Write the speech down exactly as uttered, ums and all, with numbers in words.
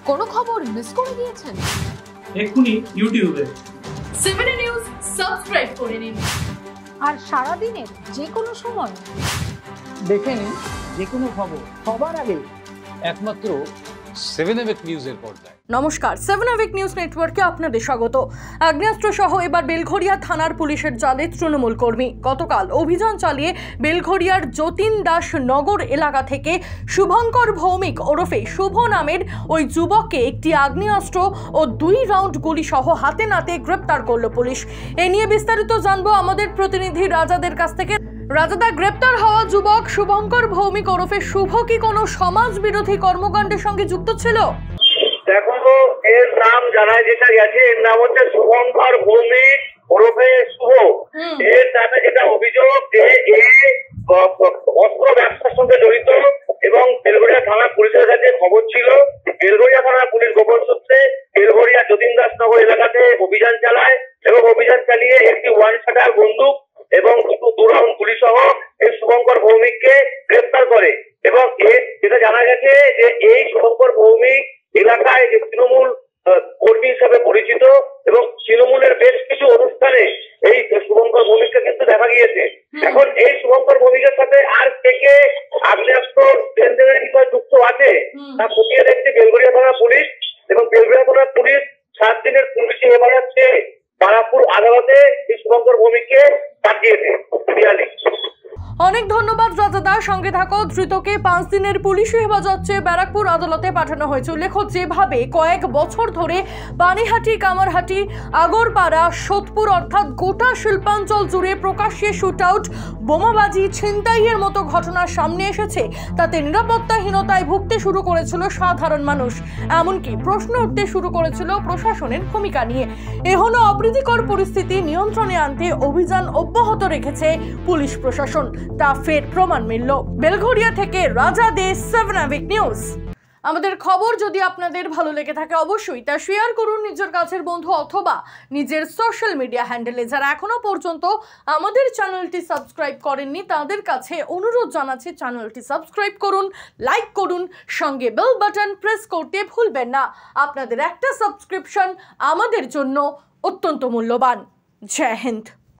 কোনো খবর মিস করে গিয়েছেন? এক্ষুনি ইউটিউবে সেভেন নিউজ সাবস্ক্রাইব করে নিন আর সারা দিনের যে কোনো সময় দেখে নিন যে কোনো খবর সবার আগে একমাত্র সেভেন নিউজের পর্দায়। নমস্কার, সেভেন নিউজ নেটওয়ার্কে আপনাদের স্বাগত। আগ্নেয়াস্ত্র সহ এবার বেলঘরিয়া থানার পুলিশের জালে তৃণমূল কর্মী। গতকাল অভিযান চালিয়ে বেলঘরিয়ার যতীন দাস নগর এলাকা থেকে শুভঙ্কর ভৌমিক ওরফে শুভ নামের ওই যুবককে একটি আগ্নেয়াস্ত্র ও দুই রাউন্ড গুলি সহ হাতে নাতে গ্রেপ্তার করল পুলিশ। এ নিয়ে বিস্তারিত জানবো আমাদের প্রতিনিধি রাজাদের কাছ থেকে। রাজাদা, গ্রেপ্তার হওয়া যুবক শুভঙ্কর ভৌমিক ওরফে শুভ কি কোনো সমাজ বিরোধী কর্মকাণ্ডের সঙ্গে যুক্ত ছিল? দেখো, এর নাম জানা যেটা গেছে, এর নাম হচ্ছে শুভঙ্কর ভৌমিক ওরফে শুভ। এর নামে যেটা অভিযোগ যে এ অস্ত্র ব্যবসার সঙ্গে জড়িত এবং বেলঘরিয়া থানা পুলিশের কাছে খবর ছিল। বেলঘরিয়া থানা পুলিশ গোপন সূত্রে বেলঘরিয়া যতীন দাস নগর এলাকাতে অভিযান চালায় এবং অভিযান চালিয়ে একটি ওয়ান শাটার বন্দুক এবং দুটো দু রাউন্ড গুলি সহ এই শুভঙ্কর ভৌমিককে গ্রেফতার করে। এবং এর যেটা জানা গেছে যে এই শুভঙ্কর ভৌমিক এলাকায় যে তৃণমূল কর্মী হিসেবে পরিচিত এবং তৃণমূলের বেশ কিছু অনুষ্ঠানে এই শুভঙ্কর ভৌমিককে কিন্তু দেখা গিয়েছে। এখন এই শুভঙ্কর ভৌমিকের সাথে আর কে কে আগ্নেয়াস্ত্র লেনদেনের বিষয় যুক্ত আছে তা খতিয়ে দেখছে বেলঘরিয়া থানা পুলিশ। এবং বেলঘরিয়া থানা পুলিশ সাত দিনের পুলিশি হেফাজতে বারাকপুর আদালতে এই শুভঙ্কর ভৌমিককে পাঠিয়েছে। অনেক ধন্যবাদ রাজাদা, সঙ্গে থাকো। ধৃতকে পাঁচ দিনের পুলিশি হেফাজত চেয়ে ব্যারাকপুর আদালতে পাঠানো হয়েছে। উল্লেখ্য, যেভাবে কয়েক বছর ধরে পানিহাটি, কামারহাটি, আগরপাড়া, সোদপুর অর্থাৎ গোটা শিল্পাঞ্চল জুড়ে প্রকাশ্যে শুট আউট, বোমাবাজি, ছিনতাইয়ের মতো ঘটনা সামনে এসেছে, তাতে নিরাপত্তাহীনতায় ভুগতে শুরু করেছিল সাধারণ মানুষ। এমনকি প্রশ্ন উঠতে শুরু করেছিল প্রশাসনের ভূমিকা নিয়ে। এ হলো অপ্রীতিকর পরিস্থিতি নিয়ন্ত্রণে আনতে অভিযান অব্যাহত রেখেছে পুলিশ প্রশাসন। তা ফের প্রমাণ মিলল। বেলঘরিয়া থেকে রাজা দে, সেভেন নিউজ। আমাদের খবর যদি আপনাদের ভালো লেগে থাকে অবশ্যই তা শেয়ার করুন নিজের কাছের বন্ধু অথবা নিজের সোশ্যাল মিডিয়া হ্যান্ডেলে। যারা এখনো পর্যন্ত আমাদের চ্যানেলটি সাবস্ক্রাইব করেননি তাদের কাছে অনুরোধ জানাচ্ছি চ্যানেলটি সাবস্ক্রাইব করুন, লাইক করুন, সঙ্গে বেল বাটন প্রেস করতে ভুলবেন না। আপনাদের একটা সাবস্ক্রিপশন আমাদের জন্য অত্যন্ত মূল্যবান। জয় হিন্দ।